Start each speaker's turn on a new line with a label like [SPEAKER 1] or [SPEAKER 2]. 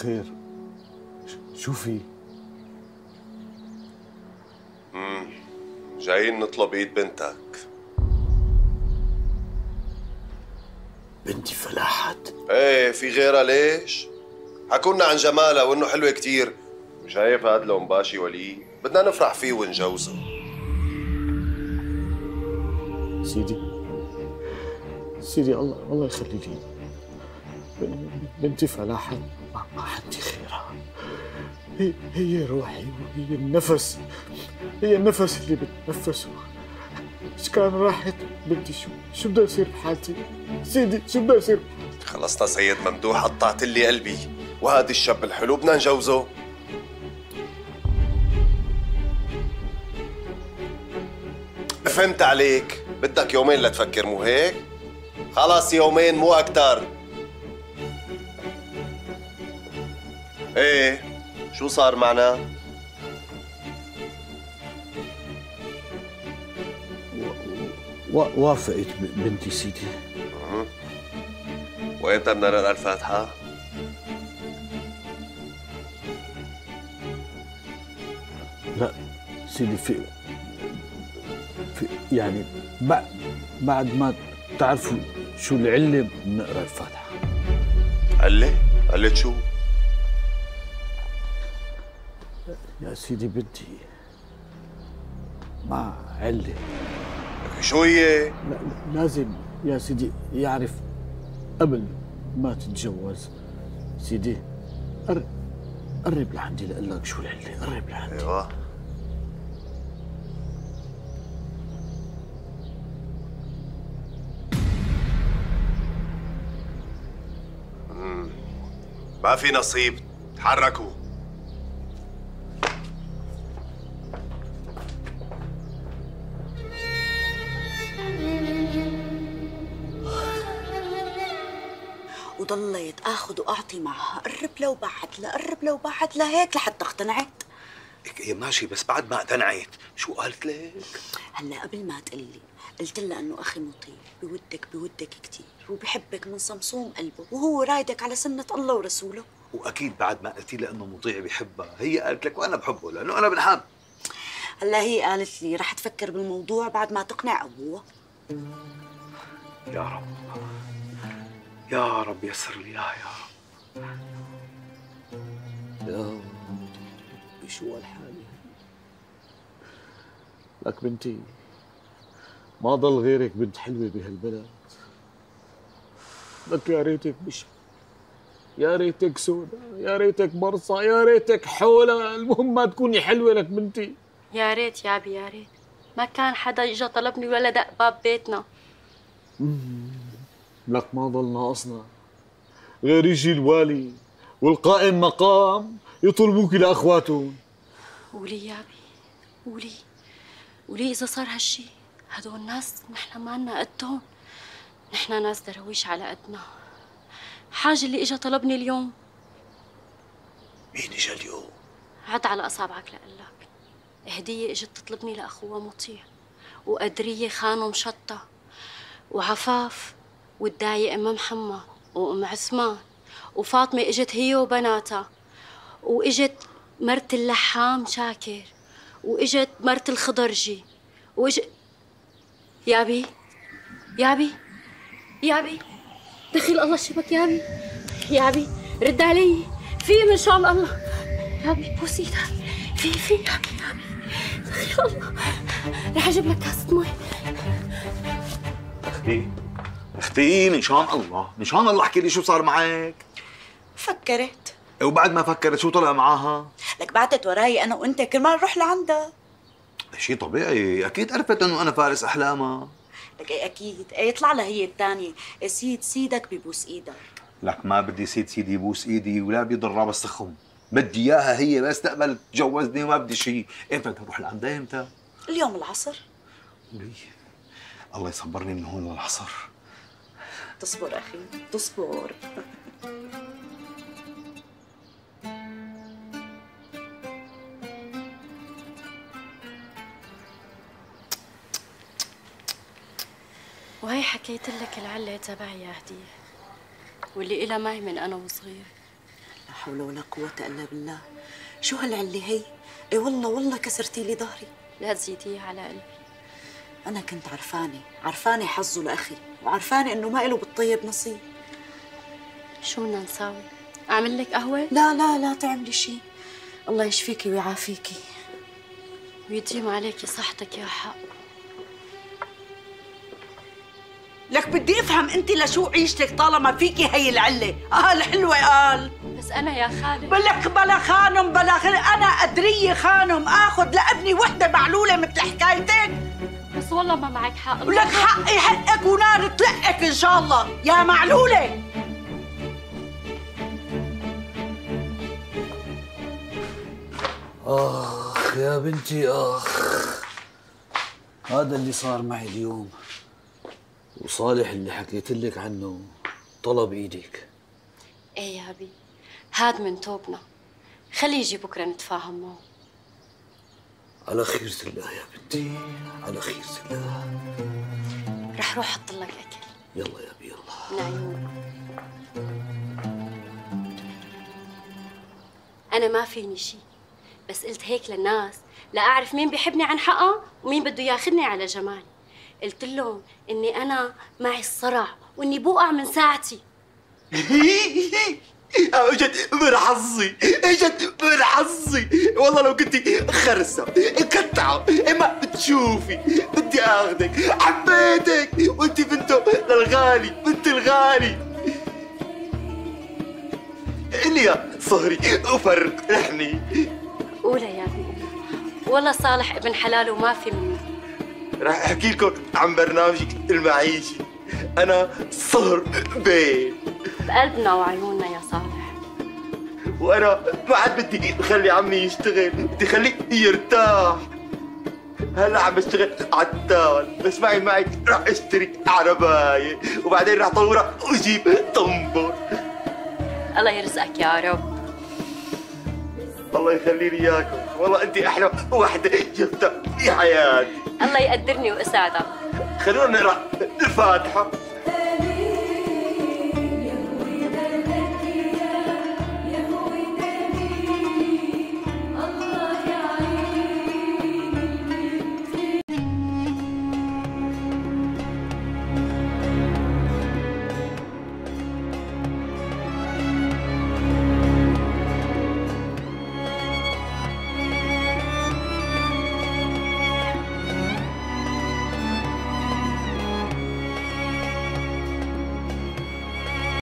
[SPEAKER 1] خير. شو في؟
[SPEAKER 2] جايين نطلب ايد بنتك.
[SPEAKER 1] بنتي فلاحت؟
[SPEAKER 2] ايه، في غيرها ليش؟ حكولنا عن جمالها وانه حلوة كتير. شايف هاد لو مباشي ولي بدنا نفرح فيه ونجوزه.
[SPEAKER 1] سيدي الله يخلي لي بنتي فلاحت، ما حدي خيرها. هي روحي وهي النفس، هي النفس اللي بتنفسه. ايش كان راحت بنتي شو بده يصير بحالتي؟ سيدي شو بده يصير بحالتي؟
[SPEAKER 2] خلصنا سيد ممدوح، قطعت لي قلبي، وهذا الشاب الحلو بدنا نجوزه. فهمت عليك، بدك يومين لتفكر مو هيك؟ خلاص يومين مو أكتر. ايه، شو صار معنا؟
[SPEAKER 1] وافقت بنتي سيدي.
[SPEAKER 2] وإمتى بدنا نقرأ الفاتحة؟
[SPEAKER 1] لا سيدي، في يعني بعد ما تعرفوا شو العلة بنقرا الفاتحة.
[SPEAKER 2] علة؟ علة شو؟
[SPEAKER 1] يا سيدي بنتي مع علة.
[SPEAKER 2] شو هي؟
[SPEAKER 1] لا لازم يا سيدي يعرف قبل ما تتجوز. سيدي قرب لعندي لأقول لك شو العلة، قرب لعندي.
[SPEAKER 2] ايوه. ما في نصيب، تحركوا.
[SPEAKER 3] وضليت اخذ واعطي معها، قرب لو بعد لهيك لحتى اقتنعت.
[SPEAKER 4] هي ماشي، بس بعد ما اقتنعت شو قالت لك؟
[SPEAKER 3] هلا قبل ما تقلي قلت لها انه اخي مطيع، بودك كثير وبحبك من صمصوم قلبه، وهو رايدك على سنة الله ورسوله.
[SPEAKER 4] واكيد بعد ما قلتي لها انه مطيع بحبها، هي قالت لك وانا بحبه لانه انا بنحب.
[SPEAKER 3] هلا هي قالت لي رح تفكر بالموضوع بعد ما تقنع ابوها.
[SPEAKER 4] يا رب يا رب يسر لي اياها يا رب.
[SPEAKER 1] يا شو هالحالة؟ لك بنتي ما ضل غيرك بنت حلوة بهالبلد. لك يا ريتك بشر، يا ريتك سودا، يا ريتك مرصى، يا ريتك حولة، المهم ما تكوني حلوة لك بنتي.
[SPEAKER 5] يا ريت يا ابي، يا ريت ما كان حدا اجا طلبني ولا دق باب بيتنا.
[SPEAKER 1] لك ما ضل ناقصنا غير يجي الوالي والقائم مقام يطلبوك لاخواتهم.
[SPEAKER 5] ولي يا ابي، ولي اذا صار هالشي، هدول الناس نحن ما لنا قدهم، نحن ناس درويش على قدنا. حاج اللي اجا طلبني اليوم.
[SPEAKER 4] مين اجا اليوم؟
[SPEAKER 5] عد على اصابعك لقلك. هديه اجت تطلبني لاخوها مطيع، وقدريه خانو مشطه، وعفاف والداية ام محمد وام عثمان، وفاطمه اجت هي وبناتها، واجت مرت اللحام شاكر، واجت مرت الخضرجي، يابي دخيل الله شبك يابي رد علي، في من شان الله يابي، بوس ايدك، في يابي دخيل الله، رح اجيب لك كاسة مي.
[SPEAKER 4] اختي من شان الله احكي لي شو صار معك.
[SPEAKER 3] فكرت.
[SPEAKER 4] وبعد ما فكرت شو طلع معاها؟
[SPEAKER 3] لك بعتت وراي انا وانت كرمال نروح لعندها.
[SPEAKER 4] شيء طبيعي، اكيد عرفت انه انا فارس احلامها.
[SPEAKER 3] لك ايه اكيد، ايه يطلع لها هي الثانيه، سيدك ببوس ايدك.
[SPEAKER 4] لك ما بدي سيدي يبوس ايدي ولا بيضر بس تخم، بدي اياها هي بس تقبل تجوزني وما بدي شيء. امتى بدنا نروح لعندها امتى؟
[SPEAKER 3] اليوم العصر.
[SPEAKER 4] ولي الله يصبرني من هون للعصر.
[SPEAKER 3] تصبر اخي تصبر.
[SPEAKER 5] وهي حكيت لك العلة تبعي يا هدية، واللي إلها معي من أنا وصغير.
[SPEAKER 3] لا حول ولا قوة إلا بالله. شو هالعلة هي؟ اي والله كسرتي لي ظهري.
[SPEAKER 5] لا تزيديها على قلبي.
[SPEAKER 3] أنا كنت عرفانة حظه لأخي، وعرفانة إنه ما إله بالطيب نصيب.
[SPEAKER 5] شو بدنا نساوي؟ أعمل لك قهوة؟
[SPEAKER 3] لا تعملي شيء. الله يشفيكي ويعافيكي
[SPEAKER 5] ويديم عليكي صحتك يا حق.
[SPEAKER 6] لك بدي افهم انت لشو عيشتك طالما فيكي هي العله؟ الحلوه قال.
[SPEAKER 5] بس أنا يا خالد
[SPEAKER 6] بلك بلا خانم بلا انا قدريه خانم اخذ لابني وحده معلوله مثل حكايتك؟
[SPEAKER 5] بس والله ما معك حق.
[SPEAKER 6] ولك حقي حقك ونار تلقك ان شاء الله يا معلوله.
[SPEAKER 7] آخ يا بنتي آخ، هذا اللي صار معي اليوم. وصالح اللي حكيت لك عنه طلب ايدك.
[SPEAKER 5] ايه يا أبي، هاد من توبنا، خليه يجي بكرة نتفاهم معه.
[SPEAKER 7] على خيرة الله يا بنتي، على خيرة الله.
[SPEAKER 5] رح روح أحط لك أكل.
[SPEAKER 7] يلا يا أبي يلا.
[SPEAKER 5] من عيونك. أنا ما فيني شي، بس قلت هيك للناس لأعرف مين بيحبني عن حقه ومين بده ياخذني على جمالي. قلت لهم إني أنا معي الصرع وإني بوقع من ساعتي.
[SPEAKER 8] اجت من حظي، اجت من حظي والله. لو كنتي خرسه مكتعه ما بتشوفي بدي اخذك، حبيتك وانت بنته للغالي، بنت الغالي. اللي يا صهري وفرحني.
[SPEAKER 5] قولها يا أبي، والله صالح ابن حلال وما في منه.
[SPEAKER 8] راح احكي لكم عن برنامجي المعيشي. انا صهر بيه
[SPEAKER 5] بقلبنا وعيوننا يا صالح.
[SPEAKER 8] وانا ما عاد بدي اخلي عمي يشتغل، بدي اخليه يرتاح. هلا عم بشتغل عتال، بس معي راح اشتري عربايه وبعدين راح طورها واجيب طنبور.
[SPEAKER 5] الله يرزقك يا رب.
[SPEAKER 8] الله يخلي لي اياكم، والله انت احلى وحده شفتها في حياتي.
[SPEAKER 5] الله يقدرني واسعدك.
[SPEAKER 8] خلونا نقرا الفاتحه.